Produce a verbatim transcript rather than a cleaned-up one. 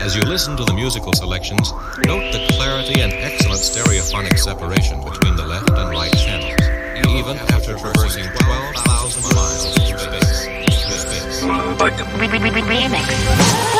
As you listen to the musical selections, note the clarity and excellent stereophonic separation between the left and right channels, even after traversing twelve thousand miles through space. Space. Remix.